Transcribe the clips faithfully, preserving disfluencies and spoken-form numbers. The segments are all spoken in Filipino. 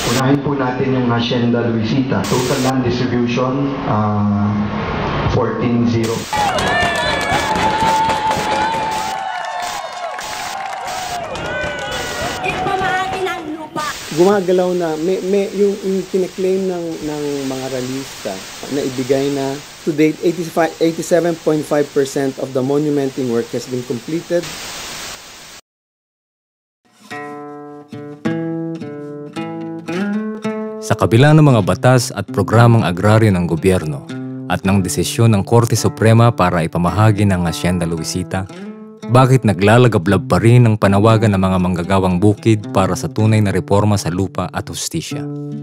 Unahin po natin yung Hacienda Luisita. Total land distribution, uh, fourteen zero. Gumagalaw na, may, may, yung, yung kine-claim ng, ng mga realista na ibigay na to date, eighty-seven point five percent of the monumenting work has been completed. Sa kabila ng mga batas at programang agraryo ng gobyerno at ng desisyon ng Korte Suprema para ipamahagi ng Hacienda Luisita, bakit naglalagablab pa rin ang panawagan ng mga manggagawang bukid para sa tunay na reforma sa lupa at hustisya?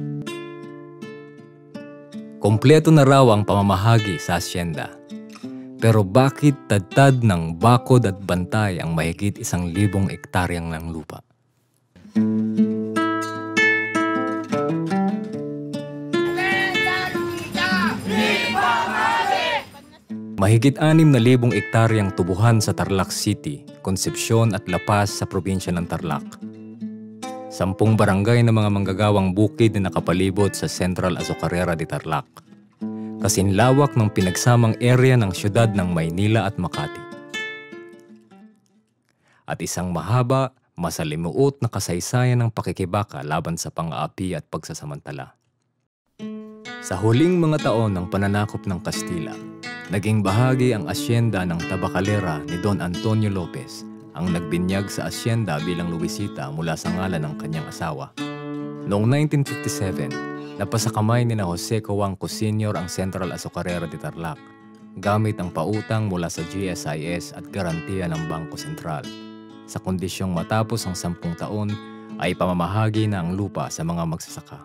Kompleto na raw ang pamamahagi sa Hacienda. Pero bakit tad-tad ng bakod at bantay ang mahigit isang libong ektaryang ng lupa? Mahigit anim na libong ektaryang tubuhan sa Tarlac City, Concepcion at La Paz sa probinsya ng Tarlac. Sampung barangay ng mga manggagawang bukid na nakapalibot sa Central Azucarera de Tarlac. Kasinlawak ng pinagsamang area ng siyudad ng Maynila at Makati. At isang mahaba, masalimuot na kasaysayan ng pakikibaka laban sa pang-aapi at pagsasamantala. Sa huling mga taon ng pananakop ng Kastila, naging bahagi ang asyenda ng Tabacalera ni Don Antonio Lopez, ang nagbinyag sa asyenda bilang Luisita mula sa ngalan ng kanyang asawa. Noong nineteen fifty-seven, napasakamay ni na Jose Cojuangco Senior ang Central Azucarera de Tarlac, gamit ang pautang mula sa G S I S at garantiya ng Bangko Sentral, sa kondisyong matapos ang sampung taon ay pamamahagi na ang lupa sa mga magsasaka.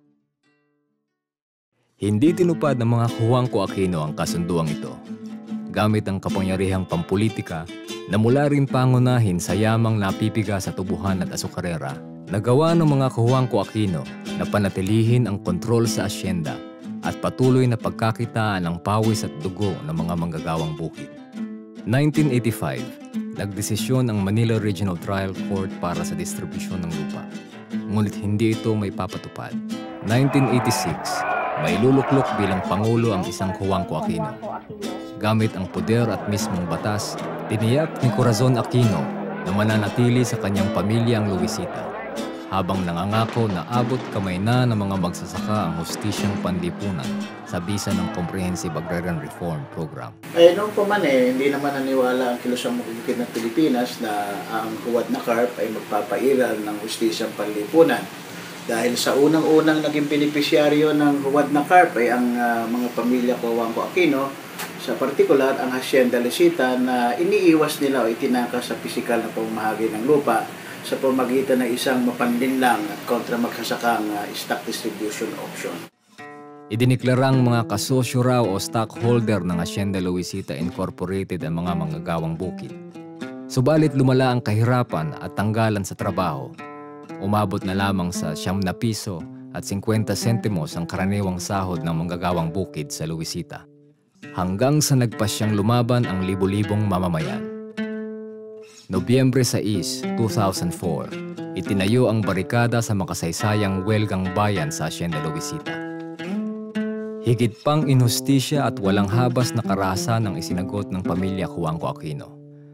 Hindi tinupad ng mga Cojuangco Aquino ang kasunduang ito, gamit ang kapangyarihang pampolitika na mula rin pangunahin sa yamang napipiga sa tubuhan at azucarera, nagawa ng mga Cojuangco Aquino na panatilihin ang kontrol sa asyenda at patuloy na pagkakitaan ng pawis at dugo ng mga manggagawang bukid. nineteen eighty-five, nagdesisyon ang Manila Regional Trial Court para sa distribusyon ng lupa, ngunit hindi ito may papatupad. nineteen eighty-six, may luluklok bilang Pangulo ang isang Cojuangco Aquino. Gamit ang poder at mismong batas, tiniyak ni Corazon Aquino na mananatili sa kanyang pamilya ang Luisita, habang nangangako na abot kamay na ng mga magsasaka ang hustisyang panlipunan sa bisa ng Comprehensive Agrarian Reform Program. Eh, noong pa man eh, hindi naman naniwala ang kilusang makikita ng Pilipinas na ang Huwad na Carp ay magpapairal ng hustisyang panlipunan. Dahil sa unang-unang naging benepisyaryo ng Huwad na Carp ay ang uh, mga pamilya Cojuangco Aquino, sa partikular ang Hacienda Luisita na iniiwas nila o itinangka sa pisikal na pamamahagi ng lupa sa pamagitan ng isang mapanlinlang at kontra magsasakang uh, stock distribution option. Idiniklarang mga kasosyo raw o stockholder ng Hacienda Luisita Incorporated ang mga manggagawang bukid. Subalit lumala ang kahirapan at tanggalan sa trabaho. Umabot na lamang sa siyam na piso at singkwenta sentimos ang karaniwang sahod ng manggagawang bukid sa Luisita. Hanggang sa nagpasyang lumaban ang libo-libong mamamayan. Nobyembre sais, two thousand four, itinayo ang barikada sa makasaysayang Huelgang Bayan sa Hacienda Luisita. Higit pang inhustisya at walang habas na karahasan ang isinagot ng pamilya Cojuangco Aquino.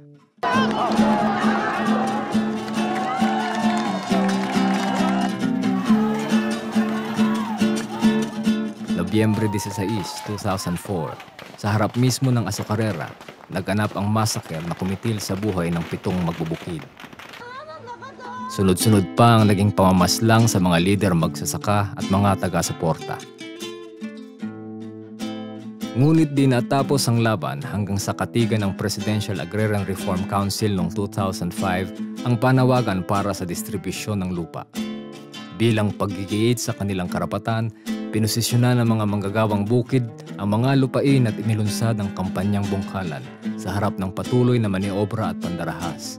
Nobyembre sais, two thousand four, sa harap mismo ng azucarera, naganap ang massacre na kumitil sa buhay ng pitong magbubukid. Sunod-sunod pa ang naging pamamaslang sa mga lider magsasaka at mga taga-suporta. Ngunit di natapos ang laban hanggang sa katigan ng Presidential Agrarian Reform Council noong two thousand five ang panawagan para sa distribusyon ng lupa. Bilang paggigiit sa kanilang karapatan, pinosisyonan ng mga manggagawang bukid ang mga lupain at inilunsad ang kampanyang bungkalan sa harap ng patuloy na maniobra at pandarahas.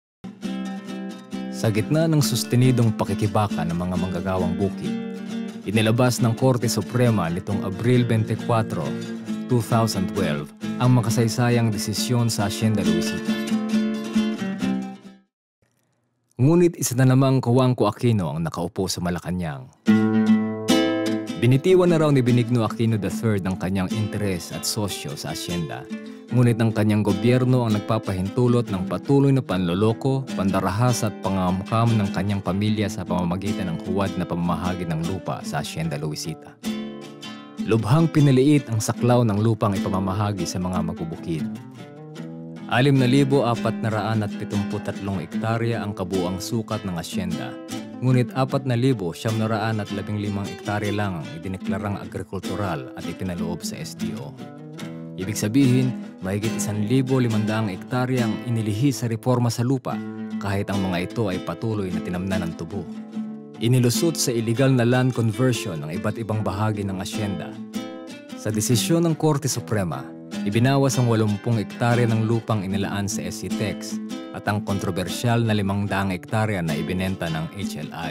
Sa gitna ng sustenidong pakikibaka ng mga manggagawang bukid, inilabas ng Korte Suprema nitong Abril twenty-four, two thousand twelve ang makasaysayang desisyon sa Hacienda Luisita. Ngunit isa na namang Juanco Aquino ang nakaupo sa Malacanang. Binitiwan na raw ni Benigno Aquino the third ang kanyang interes at sosyo sa asyenda. Ngunit ang kanyang gobyerno ang nagpapahintulot ng patuloy na panloloko, pandarahas at pangamkam ng kanyang pamilya sa pamamagitan ng huwad na pamamahagi ng lupa sa Hacienda Luisita. Lubhang pinaliit ang saklaw ng lupang ipamamahagi sa mga magbubukid. anim na libo apat na raan at pitungput tatlong ektarya ang kabuang sukat ng asyenda, ngunit apat na libo siyam na raan at labing limang ektarya lang ang idineklarang agrikultural at ipinaloob sa S D O. Ibig sabihin, mahigit isang libo limandaang ektarya ang inilihi sa reforma sa lupa kahit ang mga ito ay patuloy na tinamnan ng tubo. Inilusot sa illegal na land conversion ng iba't ibang bahagi ng asyenda. Sa desisyon ng Korte Suprema, ibinawas ang walumpung ektarya ng lupang inilaan sa S C T E X at ang kontrobersyal na limang daang ektarya na ibinenta ng H L I.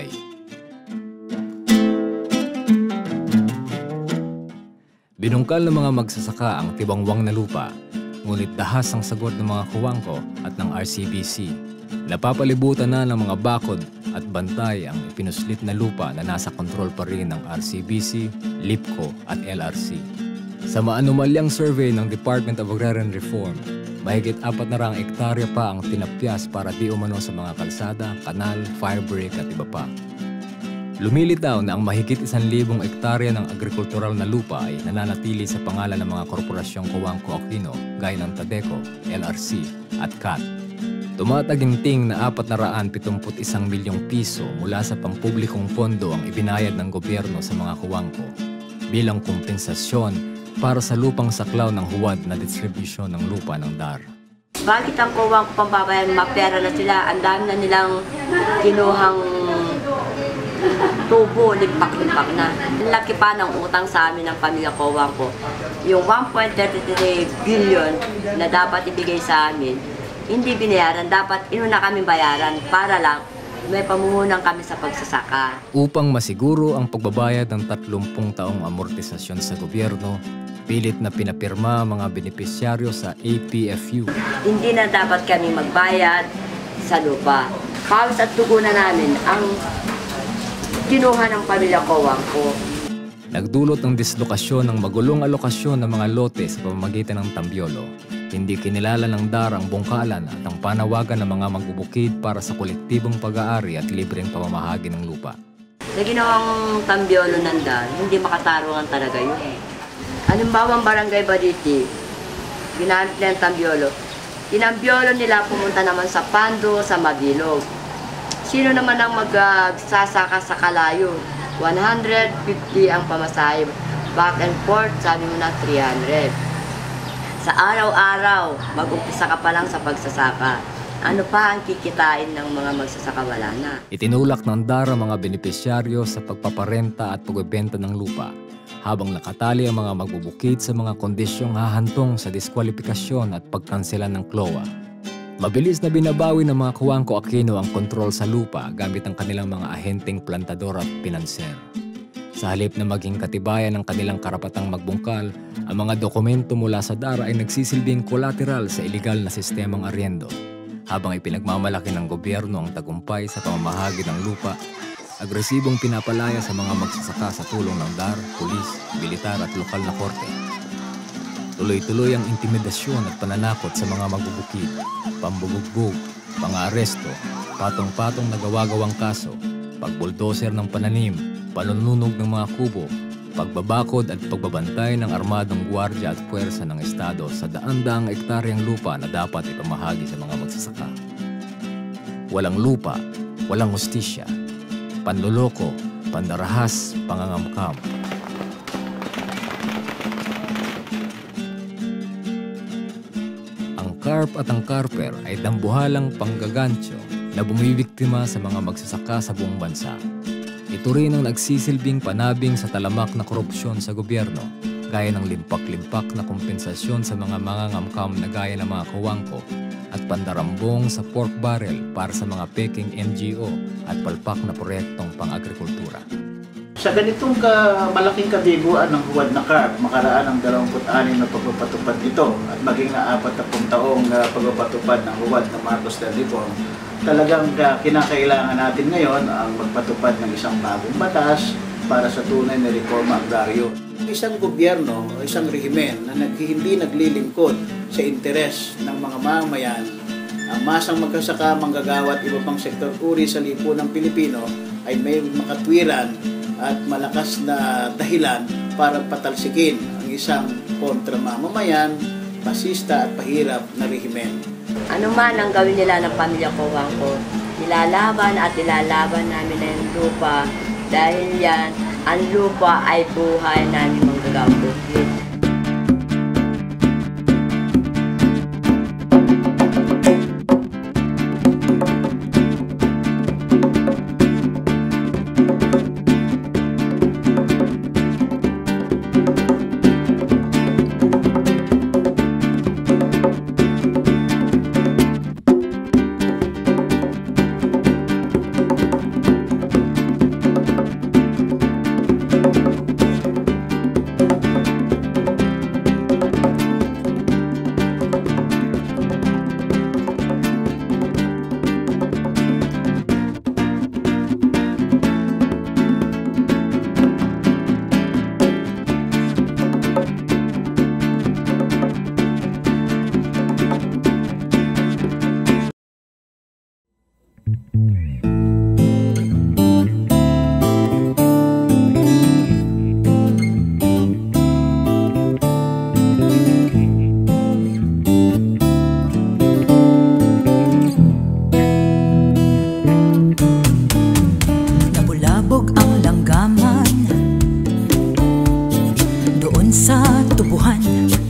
Binungkal ng mga magsasaka ang tibangwang na lupa, ngunit dahas ang sagot ng mga Juanco at ng R C B C. Napapalibutan na ng mga bakod at bantay ang ipinuslit na lupa na nasa kontrol pa rin ng R C B C, LIPCO at L R C. Sa maanumalyang survey ng Department of Agrarian Reform, mahigit apat na raang ektarya pa ang tinapyas para di umano sa mga kalsada, kanal, firebreak at iba pa. Lumilitaw na ang mahigit isang libong ektarya ng agrikultural na lupa ay nananatili sa pangalan ng mga korporasyong Juanco Aquino gaya ng Tadeco, L R C at C A T. Tumataginting na apat na raan pitungput isang milyong piso mula sa pampublikong pondo ang ibinayad ng gobyerno sa mga Juanco bilang kompensasyon para sa lupang saklaw ng huwad na distribusyon ng lupa ng D A R. Bakit ang Juanco pambabayan, mapera na sila, ang dami na nilang kinuhang tubo, limpak-limpak na. Laki pa ng utang sa amin ng pamilya Juanco. Yung one point three three billion na dapat ibigay sa amin, hindi binayaran. Dapat inuna kami bayaran para lang may pamuhunan kami sa pagsasaka. Upang masiguro ang pagbabayad ng tatlumpung taong amortisasyon sa gobyerno, pilit na pinapirma mga benepisyaryo sa A P F U. Hindi na dapat kami magbayad sa lupa. Pawis at dugo na namin ang kinuha ng pamilya Juanco. Nagdulot ng dislokasyon ng magulong alokasyon ng mga lote sa pamamagitan ng Tambiolo. Hindi kinilala ng D A R ang bungkalan at ang panawagan ng mga magbubukid para sa kolektibong pag-aari at libreng pamamahagi ng lupa. Sa ginawang Tambiolo ng D A R, hindi makatarungan talaga yun. Halimbawa ang Barangay Baditi, ginamit nila ang Tambiolo. Tinambiolo nila pumunta naman sa Pando, sa Mabilog. Sino naman ang magsasaka sa Kalayo? one hundred fifty ang pamasahe. Back and forth, sabi mo na three hundred. Sa araw-araw, mag-umpisa ka pa lang sa pagsasaka. Ano pa ang kikitain ng mga magsasaka? Wala na. Itinulak ng D A R ang mga benepisyaryo sa pagpaparenta at pagbebenta ng lupa, habang nakatali ang mga magbubukid sa mga kondisyong hahantong sa diskwalifikasyon at pagkansela ng C L O A. Mabilis na binabawi ng mga Juanco Aquino ang kontrol sa lupa gamit ang kanilang mga ahenteng plantador at pinanser. Sa halip na maging katibayan ng kanilang karapatang magbungkal, ang mga dokumento mula sa D A R ay nagsisilbing kolateral sa iligal na sistemang aryendo, habang ipinagmamalaki ng gobyerno ang tagumpay sa pamamahagi ng lupa. Agresibong pinapalaya sa mga magsasaka sa tulong ng D A R, pulis, militar at lokal na korte. Tuloy-tuloy ang intimidasyon at pananakot sa mga magbubukid, pambubugbog, pang-aaresto, patong-patong na gawa-gawang kaso, pagbuldoser ng pananim, panununog ng mga kubo, pagbabakod at pagbabantay ng armadong gwardiya at puwersa ng Estado sa daan-daang ektaryang lupa na dapat ipamahagi sa mga magsasaka. Walang lupa, walang hustisya, panloloko, pandarahas, pangangamkam. Ang carp at ang carper ay dambuhalang panggagancho na bumibiktima sa mga magsasaka sa buong bansa. Ito rin ang nagsisilbing panabing sa talamak na korupsyon sa gobyerno, gaya ng limpak-limpak na kompensasyon sa mga mangangamkam na gaya ng mga Juanco at pandarambong sa pork barrel para sa mga peking N G O at palpak na proyektong pang-agrikultura. Sa ganitong ka, malaking kabiguan ng huwad na carp, makaraan ang dalawampu't anim na pagpapatupad nito at maging na apat na taong uh, pagpapatupad ng huwad na Marcos del Reform, talagang uh, kinakailangan natin ngayon ang magpatupad ng isang bagong batas para sa tunay na reforma agraryo. Isang gobyerno o isang rehimen na nag, hindi naglilingkod sa interes ng mga mamamayan, ang masang magkasaka, manggagawa at iba pang sektor uri sa lipunang Pilipino ay may makatwiran at malakas na dahilan para patalsikin ang isang kontra mamamayan, pasista at pahirap na rehimen. Ano man ang gawin nila ng pamilya Kuwang ko, nilalaban at nilalaban namin na yung lupa dahil yan, ang lupa ay buhay namin manggagawang. Sa tubuhan,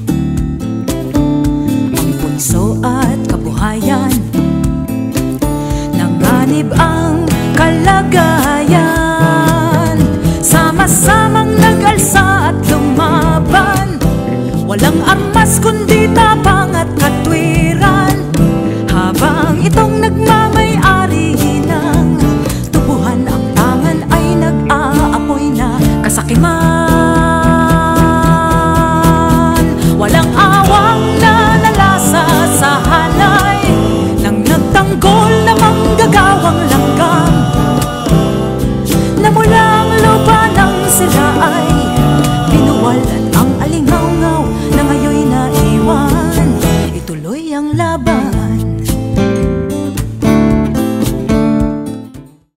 ang punso at kabuhayan, nanganib ang kalagayan. Sama-samang nag-alsa at lumaban, walang armas kundi tapang at katwiran. Habang itong nagmamay-ari ng tubuhan, ang tangan ay nag-aapoy na kasakiman. Walang awang na nalasa sa halay nang nagtanggol na manggagawang langgam, na mulang lupa ng sila ay binuwal at